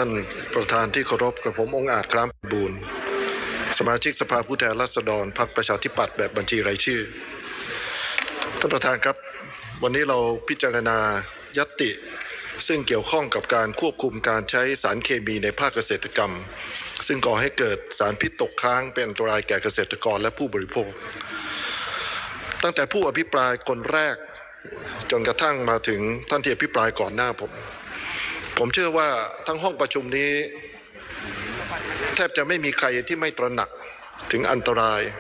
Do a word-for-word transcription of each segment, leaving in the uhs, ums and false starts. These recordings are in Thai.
ท่านประธานที่เคารพกับผมองค์อาจคล้ามไพบูลย์สมาชิกสภาผู้แทนราษฎรพรรคประชาธิปัตย์แบบบัญชีรายชื่อท่านประธานครับวันนี้เราพิจารณาญัตติซึ่งเกี่ยวข้องกับการควบคุมการใช้สารเคมีในภาคเกษตรกรรมซึ่งก่อให้เกิดสารพิษตกค้างเป็นอันตรายแก่เกษตรกรและผู้บริโภคตั้งแต่ผู้อภิปรายคนแรกจนกระทั่งมาถึงท่านที่อภิปรายก่อนหน้าผมผมเชื่อว่าทั้งห้องประชุมนี้แทบจะไม่มีใครที่ไม่ตระหนักถึงอันตราย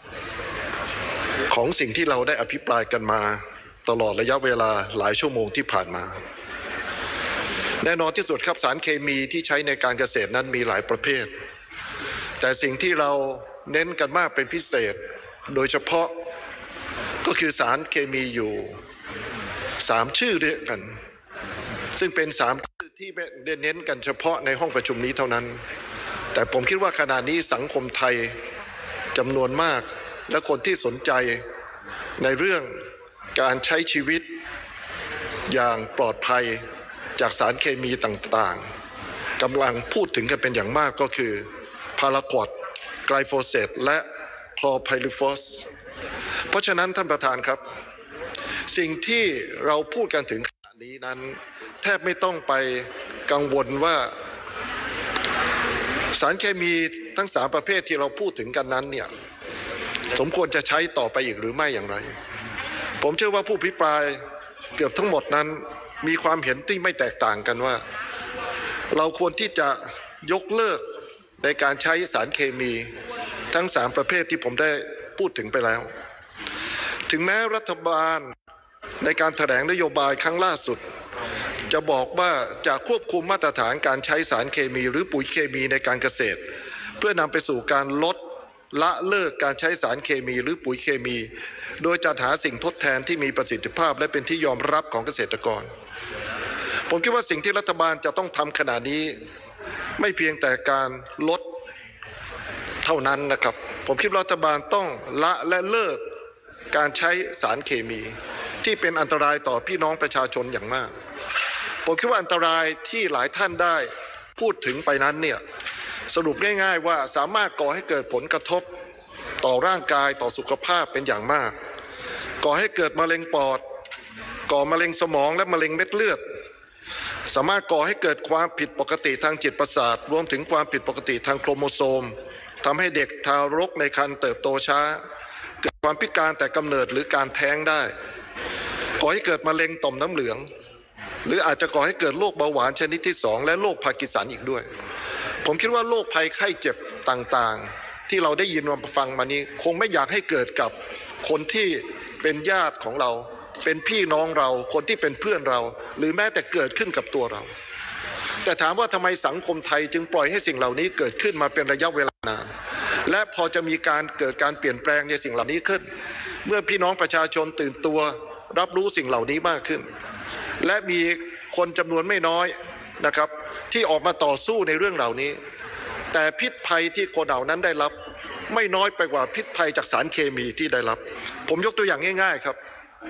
ของสิ่งที่เราได้อภิปรายกันมาตลอดระยะเวลาหลายชั่วโมงที่ผ่านมาแน่นอนที่สุดครับสารเคมีที่ใช้ในการเกษตรนั้นมีหลายประเภทแต่สิ่งที่เราเน้นกันมากเป็นพิเศษโดยเฉพาะก็คือสารเคมีอยู่สามชื่อด้วยกันซึ่งเป็นสามชื่อที่เน้นกันเฉพาะในห้องประชุมนี้เท่านั้นแต่ผมคิดว่าขณะนี้สังคมไทยจำนวนมากและคนที่สนใจในเรื่องการใช้ชีวิตอย่างปลอดภัยจากสารเคมีต่างๆกำลังพูดถึงกันเป็นอย่างมากก็คือพาราควอดไกลโฟเซตและคลอไพริฟอสเพราะฉะนั้นท่านประธานครับสิ่งที่เราพูดกันถึงขณะนี้นั้นแทบไม่ต้องไปกังวลว่าสารเคมีทั้งสามประเภทที่เราพูดถึงกันนั้นเนี่ยสมควรจะใช้ต่อไปอีกหรือไม่อย่างไรผมเชื่อว่าผู้อภิปรายเกือบทั้งหมดนั้นมีความเห็นที่ไม่แตกต่างกันว่าเราควรที่จะยกเลิกในการใช้สารเคมีทั้งสามประเภทที่ผมได้พูดถึงไปแล้วถึงแม้รัฐบาลในการแถลงนโยบายครั้งล่าสุดจะบอกว่าจะควบคุมมาตรฐานการใช้สารเคมีหรือปุ๋ยเคมีในการเกษตรเพื่อนำไปสู่การลดละเลิกการใช้สารเคมีหรือปุ๋ยเคมีโดยจัดหาสิ่งทดแทนที่มีประสิทธิภาพและเป็นที่ยอมรับของเกษตรกรผมคิดว่าสิ่งที่รัฐบาลจะต้องทำขณะนี้ไม่เพียงแต่การลดเท่านั้นนะครับผมคิดว่ารัฐบาลต้องละและเลิกการใช้สารเคมีที่เป็นอันตรายต่อพี่น้องประชาชนอย่างมากผมคิดว่าอันตรายที่หลายท่านได้พูดถึงไปนั้นเนี่ยสรุปง่ายๆว่าสามารถก่อให้เกิดผลกระทบต่อร่างกายต่อสุขภาพเป็นอย่างมากก่อให้เกิดมะเร็งปอดก่อมะเร็งสมองและมะเร็งเม็ดเลือดสามารถก่อให้เกิดความผิดปกติทางจิตประสาทรวมถึงความผิดปกติทางโครโมโซมทำให้เด็กทารกในครรภ์เติบโตช้าเกิดความพิการแต่กำเนิดหรือการแท้งได้ก่อให้เกิดมะเร็งต่อมน้ำเหลืองหรืออาจจะก่อให้เกิดโรคเบาหวานชนิดที่สองและโรคพาร์กินสันอีกด้วยผมคิดว่าโรคภัยไข้เจ็บต่างๆที่เราได้ยินมาฟังมานี้คงไม่อยากให้เกิดกับคนที่เป็นญาติของเราเป็นพี่น้องเราคนที่เป็นเพื่อนเราหรือแม้แต่เกิดขึ้นกับตัวเราแต่ถามว่าทำไมสังคมไทยจึงปล่อยให้สิ่งเหล่านี้เกิดขึ้นมาเป็นระยะเวลานานและพอจะมีการเกิดการเปลี่ยนแปลงในสิ่งเหล่านี้ขึ้นเมื่อพี่น้องประชาชนตื่นตัวรับรู้สิ่งเหล่านี้มากขึ้นและมีคนจำนวนไม่น้อยนะครับที่ออกมาต่อสู้ในเรื่องเหล่านี้แต่พิษภัยที่คนเหล่านั้นได้รับไม่น้อยไปกว่าพิษภัยจากสารเคมีที่ได้รับผมยกตัวอย่างง่ายๆครับ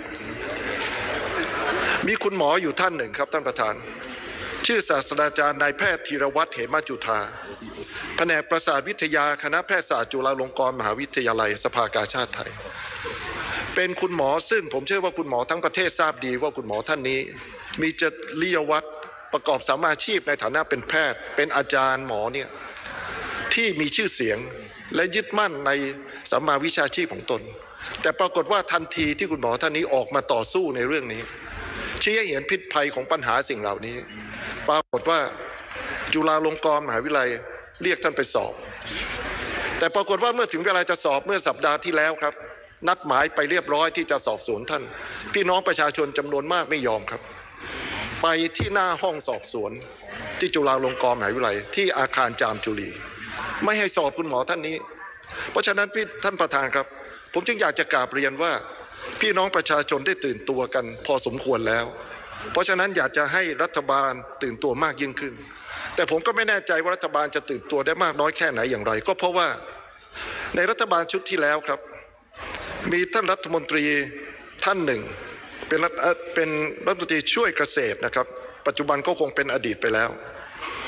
มีคุณหมออยู่ท่านหนึ่งครับท่านประธานชื่อศาสตราจารย์นายแพทย์ธีรวัฒน์เหมจุฑาแผนกประสาทวิทยาคณะแพทยศาสตร์จุฬาลงกรณ์มหาวิทยาลัยสภากาชาดไทยเป็นคุณหมอซึ่งผมเชื่อว่าคุณหมอทั้งประเทศทราบดีว่าคุณหมอท่านนี้มีจริยวัตรประกอบสัมมาอาชีพในฐานะเป็นแพทย์เป็นอาจารย์หมอเนี่ยที่มีชื่อเสียงและยึดมั่นในสัมมาวิชาชีพของตนแต่ปรากฏว่าทันทีที่คุณหมอท่านนี้ออกมาต่อสู้ในเรื่องนี้ชี้ให้เห็นพิษภัยของปัญหาสิ่งเหล่านี้ปรากฏว่าจุฬาลงกรณ์มหาวิทยาลัยเรียกท่านไปสอบแต่ปรากฏว่าเมื่อถึงเวลาจะสอบเมื่อสัปดาห์ที่แล้วครับนัดหมายไปเรียบร้อยที่จะสอบสวนท่านพี่น้องประชาชนจำนวนมากไม่ยอมครับไปที่หน้าห้องสอบสวนที่จุฬาลงกรณ์มหาวิทยาลัยที่อาคารจามจุลีไม่ให้สอบคุณหมอท่านนี้เพราะฉะนั้นพี่ท่านประธานครับผมจึงอยากจะกราบเรียนว่าพี่น้องประชาชนได้ตื่นตัวกันพอสมควรแล้วเพราะฉะนั้นอยากจะให้รัฐบาลตื่นตัวมากยิ่งขึ้นแต่ผมก็ไม่แน่ใจว่ารัฐบาลจะตื่นตัวได้มากน้อยแค่ไหนอย่างไรก็เพราะว่าในรัฐบาลชุดที่แล้วครับมีท่านรัฐมนตรีท่านหนึ่งเป็นเป็นรัฐมนตรีช่วยเกษตรนะครับปัจจุบันก็คงเป็นอดีตไปแล้ว ท่าน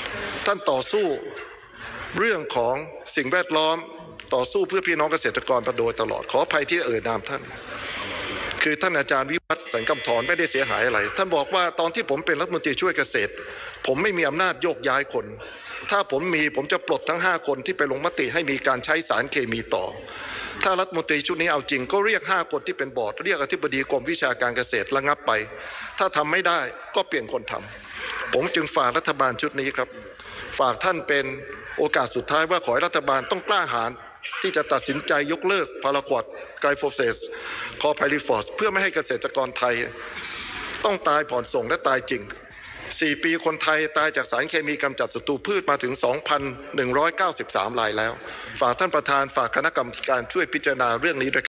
ท่านต่อสู้เรื่องของสิ่งแวดล้อมต่อสู้เพื่อพี่น้องเกษตรกรมาโดยตลอดขออภัยที่เอ่ยนามท่านคือท่านอาจารย์วิวัฒน์สังกำธรไม่ได้เสียหายอะไรท่านบอกว่าตอนที่ผมเป็นรัฐมนตรีช่วยเกษตรผมไม่มีอำนาจโยกย้ายคนถ้าผมมีผมจะปลดทั้งห้าคนที่ไปลงมติให้มีการใช้สารเคมีต่อถ้ารัฐมนตรีชุดนี้เอาจริงก็เรียกห้าคนที่เป็นบอร์ดเรียกอธิบดีกรมวิชาการเกษตรระงับไปถ้าทำไม่ได้ก็เปลี่ยนคนทำผมจึงฝากรัฐบาลชุดนี้ครับฝากท่านเป็นโอกาสสุดท้ายว่าขอให้รัฐบาลต้องกล้าหาญที่จะตัดสินใจยกเลิกพาราควอดไกลโฟเซสคอไพลิฟอสเพื่อไม่ให้เกษตรกรไทยต้องตายผ่อนส่งและตายจริงสี่ปีคนไทยตายจากสารเคมีกำจัดศัตรูพืชมาถึง สองพันหนึ่งร้อยเก้าสิบสาม รายแล้วฝากท่านประธานฝากคณะกรรมการช่วยพิจารณาเรื่องนี้ด้วย